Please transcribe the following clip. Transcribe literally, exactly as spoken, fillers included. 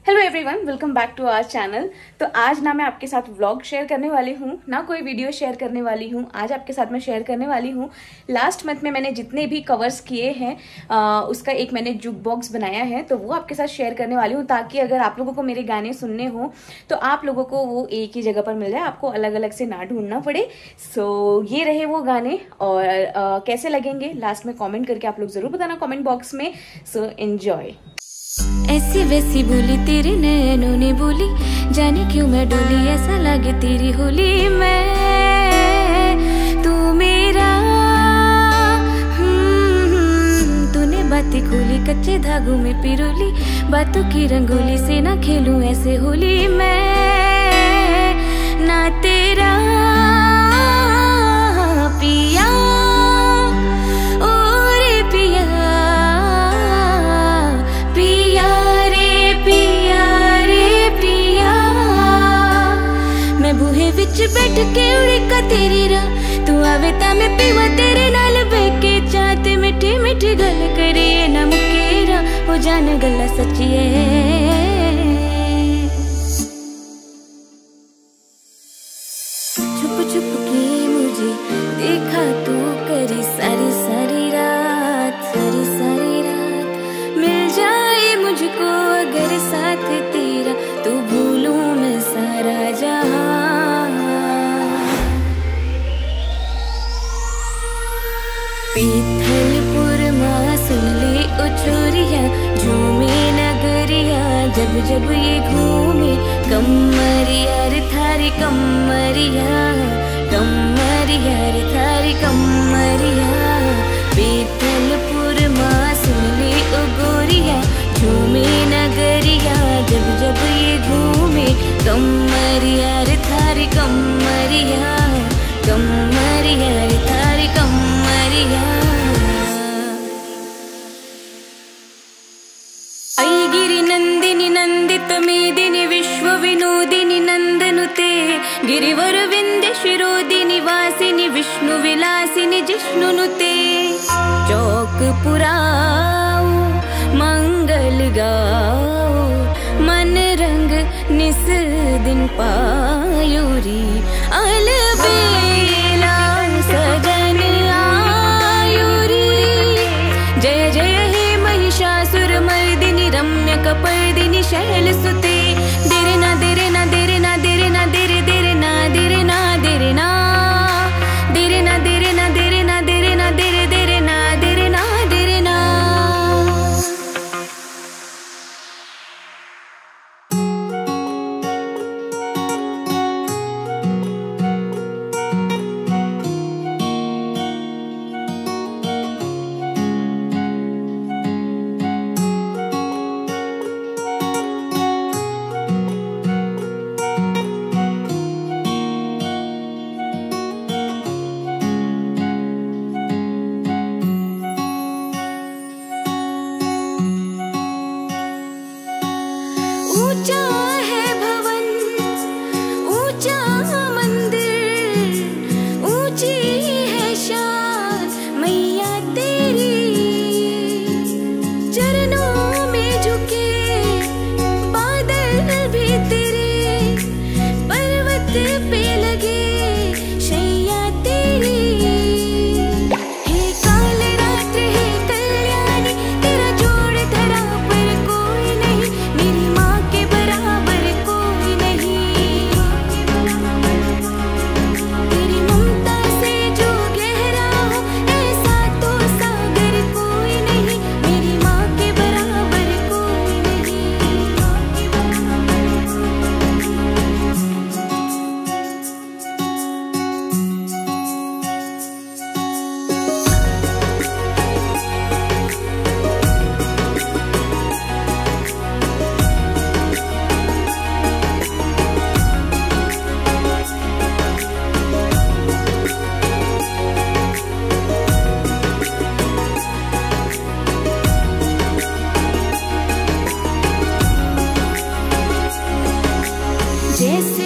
Hello everyone, welcome back to our channel. तो आज ना मैं आपके साथ व्लॉग शेयर करने वाली हूँ, ना कोई वीडियो शेयर करने वाली हूँ। आज आपके साथ मैं शेयर करने वाली हूँ लास्ट मंथ में मैंने जितने भी कवर्स किए हैं आ, उसका एक मैंने जुक बॉक्स बनाया है, तो वो आपके साथ शेयर करने वाली हूँ ताकि अगर आप लोगों को मेरे गाने सुनने हो तो आप लोगों को वो एक ही जगह पर मिल जाए, आपको अलग अलग से ना ढूंढना पड़े। सो ये रहे वो गाने और आ, कैसे लगेंगे लास्ट में कॉमेंट करके आप लोग जरूर बताना कॉमेंट बॉक्स में। So enjoy. ऐसी वैसी बोली तेरे नैनों ने बोली, जाने क्यों मैं डोली, ऐसा लगे तेरी होली मैं तू मेरा। तूने बातें खोली कच्चे धागों में पिरोली, बातों की रंगोली से ना खेलूं ऐसे होली मैं ना तेरा पिया। विच बैठ के उड़ीका तेरी राह, तू आवे ता मैं पीवा तेरे नाल बैके चाहते मिठी मिठी गल करे ना मुकेरा हो जान गल्ला सच्ची है। छुप छुप के मुझे देखा तू करी सारी सारी रात, सारी सारी रात मिल जाए मुझको अगर साथ तेरा, तू भूलूं मैं सारा जहां। पीथलपुर माँ सुन ले ओ छोरिया, झूमे नगरिया जब जब ये घूमे, कमरिया रे थारी कमरिया, कमरिया रे थारी कमरिया। पीथलपुर माँ सुन ले ओ गोरिया, झूमे नगरिया जब जब ये घूमे, कमरिया रे थारी कमरिया, कमरिया रे थारी कमरिया। ऐ गिरि नंदिनी नंदित मेदिनी विश्व विनोदिनी नंदनुते, गिरिवर विंध्य शिरोदिनी वासिनी विष्णु विलासिनी जिष्णुनुते। चौक पुराओ मंगल गाओ, मन रंग निस दिन पायूरी, अलबेला सजन आयुरी। जय जय हे महिषासुर मर्दिनी, रम्य कपर्दिनी शैल सुते। देरे ना देरे ना देरे ना देरे ना देरे देरे ना देरे ना देरे ना देरे ना देरे ना देरे ना देरे ना देरे देरे ना देरे ना देरे ना। ऊंचा है भवन ऊंचा मंदिर, ऊंची है शान मैया तेरी। चरणों में झुके बादल भी तेरे, पर्वत पे लगे शैया तेरी। हे काल रात्रि हे कल्याणी, तेरा जोड़ धरा पर कोई नहीं, मेरी माँ के बराबर कोई नहीं। तेरी ममता से जो गहरा हो ऐसा तो सागर कोई नहीं, मेरी माँ के बराबर कोई नहीं। जैसे